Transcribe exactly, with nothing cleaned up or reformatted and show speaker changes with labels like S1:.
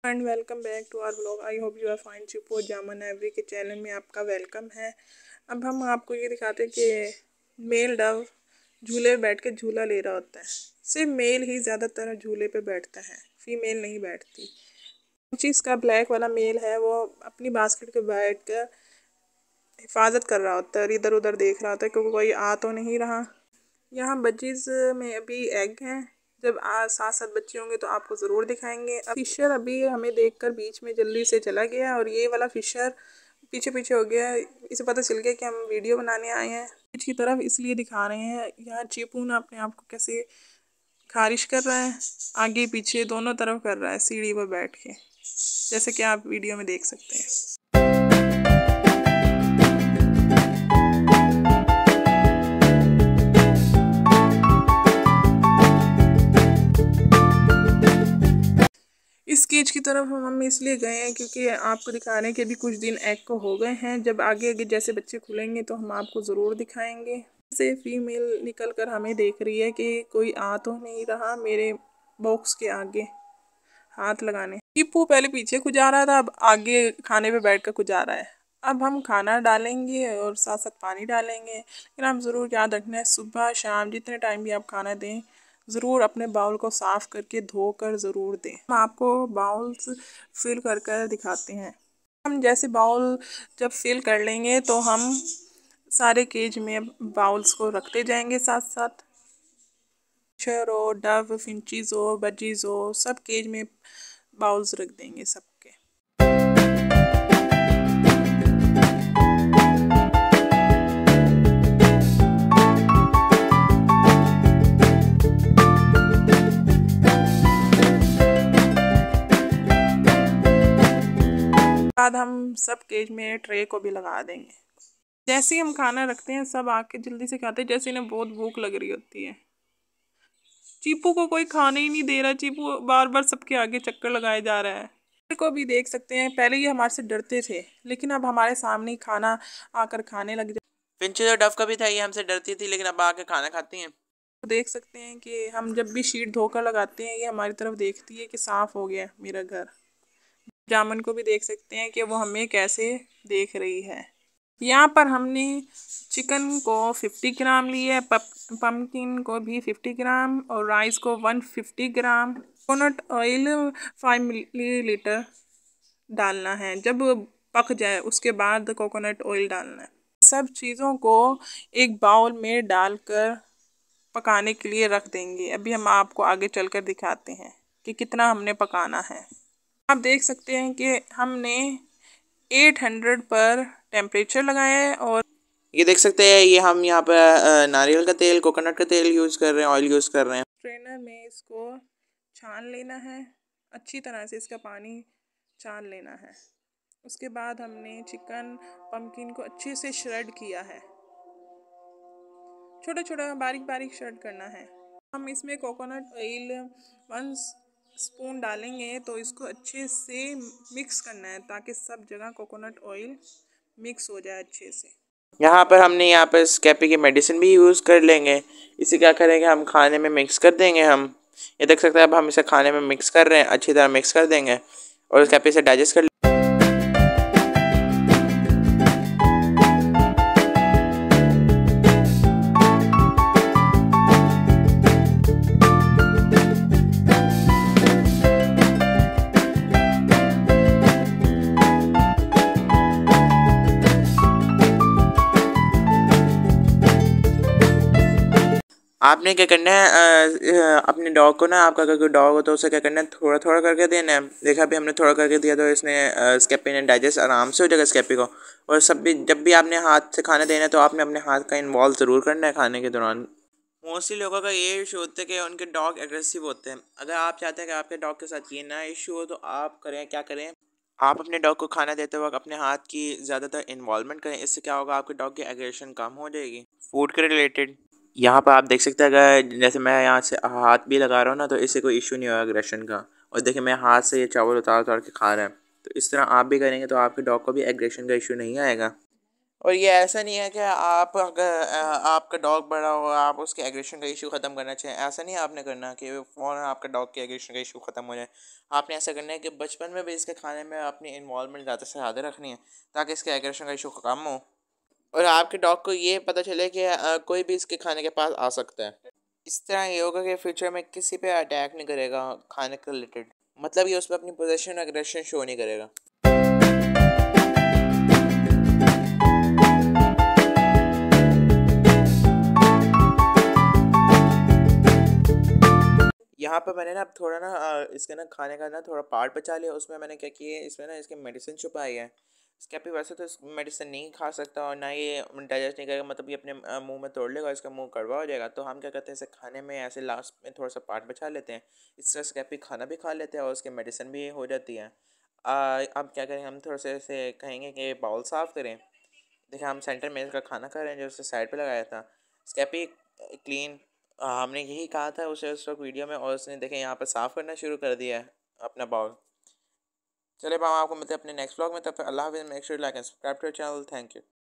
S1: And welcome back to our vlog. I hope you are fine. चिपो जामन every के channel में आपका वेलकम है। अब हम आपको ये दिखाते हैं कि मेल डव झूले पे बैठ के झूला ले रहा होता है। सिर्फ मेल ही ज़्यादातर झूले पे बैठता है, फीमेल नहीं बैठती। चीज़ का ब्लैक वाला मेल है वो अपनी बास्केट के बैठ कर हिफाजत कर रहा होता है और इधर उधर देख रहा होता है क्योंकि कोई आ तो नहीं रहा। यहाँ बच्चीज़ में अभी एग हैं। जब आ सात सात बच्चे होंगे तो आपको ज़रूर दिखाएंगे। अब फिशर अभी हमें देखकर बीच में जल्दी से चला गया और ये वाला फिशर पीछे पीछे हो गया। इसे पता चल गया कि हम वीडियो बनाने आए हैं बीच की तरफ, इसलिए दिखा रहे हैं। यहाँ चीपू ना अपने आप को कैसे खारिश कर रहा है, आगे पीछे दोनों तरफ कर रहा है सीढ़ी पर बैठ के, जैसे कि आप वीडियो में देख सकते हैं। इस केज की तरफ हम इसलिए गए हैं क्योंकि आपको दिखा रहे हैं कि अभी कुछ दिन एग को हो गए हैं। जब आगे आगे जैसे बच्चे खुलेंगे तो हम आपको ज़रूर दिखाएंगे। जैसे फीमेल निकल कर हमें देख रही है कि कोई आ तो नहीं रहा मेरे बॉक्स के आगे हाथ लगाने। टीपू पहले पीछे को जा रहा था, अब आगे खाने पे बैठ कर को जा रहा है। अब हम खाना डालेंगे और साथ साथ पानी डालेंगे, लेकिन आप ज़रूर याद रखना है सुबह शाम जितने टाइम भी आप खाना दें ज़रूर अपने बाउल को साफ़ करके धोकर ज़रूर दें। हम आपको बाउल्स फिल कर कर दिखाते हैं। हम जैसे बाउल जब फिल कर लेंगे तो हम सारे केज में बाउल्स को रखते जाएंगे साथ साथ। फिशर हो, डव, फिंचीज हो, बजीज हो, सब केज में बाउल्स रख देंगे सबके। बाद हम सब केज में ट्रे को भी लगा देंगे। जैसे ही हम खाना रखते हैं सब आके जल्दी से खाते हैं, जैसे इन्हें बहुत भूख लग रही होती है। चीपू को कोई खाने ही नहीं दे रहा, चीपू बार बार सबके आगे चक्कर लगाए जा रहा है। को भी देख सकते हैं, पहले ये हमारे से डरते थे लेकिन अब हमारे सामने ही खाना आकर खाने लग जाए।
S2: फिंचीज और डव का भी था, ये हमसे डरती थी लेकिन अब आके खाना खाती हैं।
S1: तो देख सकते हैं कि हम जब भी शीट धोकर लगाते हैं ये हमारी तरफ देखती है कि साफ़ हो गया मेरा घर। जामन को भी देख सकते हैं कि वो हमें कैसे देख रही है। यहाँ पर हमने चिकन को पचास ग्राम लिए, पम्पकिन को भी पचास ग्राम और राइस को एक सौ पचास ग्राम। कोकोनट ऑयल पाँच मिलीलीटर डालना है। जब पक जाए उसके बाद कोकोनट ऑयल डालना है। सब चीज़ों को एक बाउल में डालकर पकाने के लिए रख देंगे। अभी हम आपको आगे चलकर दिखाते हैं कि कितना हमने पकाना है। आप देख सकते हैं कि हमने आठ सौ पर टेम्परेचर लगाया है और
S2: ये देख सकते हैं ये हम यहाँ पर नारियल का तेल, कोकोनट का तेल यूज़ कर रहे हैं, ऑयल यूज़ कर रहे हैं।
S1: स्ट्रेनर में इसको छान लेना है, अच्छी तरह से इसका पानी छान लेना है। उसके बाद हमने चिकन पम्पकिन को अच्छे से श्रेड किया है, छोटा छोटा बारीक बारीक श्रेड करना है। हम इसमें कोकोनट ऑयल वन स्पून डालेंगे तो इसको अच्छे से मिक्स करना है ताकि सब जगह कोकोनट ऑयल मिक्स हो जाए अच्छे से।
S2: यहाँ पर हमने यहाँ पर स्कैपी की मेडिसिन भी यूज़ कर लेंगे। इसे क्या करेंगे, हम खाने में मिक्स कर देंगे। हम ये देख सकते हैं अब हम इसे खाने में मिक्स कर रहे हैं, अच्छी तरह मिक्स कर देंगे और स्कैपी से डाइजेस्ट कर। आपने क्या करना है, अपने डॉग को ना, आपका अगर कोई डॉग हो तो उसे क्या करना है, थोड़ा थोड़ा करके देना है। देखा अभी हमने थोड़ा करके दिया तो इसने स्कैपी ने डाइजेस्ट आराम से हो जाएगा स्कैपी को। और सब भी जब भी आपने हाथ से खाना देना है तो आपने अपने हाथ का इन्वॉल्व ज़रूर करना है खाने के दौरान। मोस्टली लोगों का ये इशू होता है कि उनके डॉग एग्रेसिव होते हैं। अगर आप चाहते हैं कि आपके डॉग के साथ ये ना इशू हो तो आप करें क्या करें, आप अपने डॉग को खाना देते वक्त अपने हाथ की ज़्यादातर इन्वॉल्वमेंट करें। इससे क्या होगा, आपके डॉग की एग्रेशन कम हो जाएगी। फूड के रिलेटेड यहाँ पर आप देख सकते हैं, अगर जैसे मैं यहाँ से हाथ भी लगा रहा हूँ ना तो इससे कोई इशू नहीं होगा एग्रेशन का। और देखिए मैं हाथ से ये चावल उतार उतार के खा रहा है, तो इस तरह आप भी करेंगे तो आपके डॉग को भी एग्रेशन का इशू नहीं आएगा। और ये ऐसा नहीं है कि आप अगर अ, आपका डॉग बड़ा हो आप उसके एग्रेशन का इशू ख़त्म करना चाहिए, ऐसा नहीं आपने करना कि फ़ौरन आपका डॉग के एग्रेशन का इशू ख़त्म हो जाए। आपने ऐसा करना है कि बचपन में भी इसके खाने में अपनी इन्वॉल्वमेंट ज़्यादा से ज़्यादा रखनी है ताकि इसके एग्रेशन का इशू कम हो और आपके डॉग को ये पता चले कि अ, कोई भी इसके खाने के पास आ सकता है। इस तरह ये होगा कि फ्यूचर में किसी पे अटैक नहीं करेगा खाने के रिलेटेड, मतलब ये उस पर अपनी पोजीशन एग्रेशन शो नहीं करेगा। यहाँ पे मैंने ना अब थोड़ा ना अ, इसके ना खाने का ना थोड़ा पार्ट बचा लिया, उसमें मैंने क्या किया है इसमें ना इसकी मेडिसिन छुपाई है। स्कैपी वैसे तो इस मेडिसिन नहीं खा सकता और ना ये डाइजेस्ट नहीं करेगा, मतलब ये अपने अ, मुंह में तोड़ लेगा, इसका मुंह कड़वा हो जाएगा। तो हम क्या करते हैं इसे खाने में ऐसे लास्ट में थोड़ा सा पार्ट बचा लेते हैं, इस तरह स्कैपी खाना भी खा लेते हैं और उसकी मेडिसिन भी हो जाती है। अ, अब क्या करें, हम थोड़ा सा ऐसे कहेंगे कि बाउल साफ़ करें। देखिए हम सेंटर में इसका खाना खा रहे हैं जो उसने साइड पे लगाया था। स्कैपी क्लीन, हमने यही कहा था उसे उस वक्त वीडियो में और उसने देखें यहाँ पर साफ़ करना शुरू कर दिया है अपना बाउल। चलिए अब हम आपको मिलते हैं अपने नेक्स्ट व्लॉग में, तब तक अल्लाह हाफ़िज़। Make sure like and subscribe to channel. Thank you.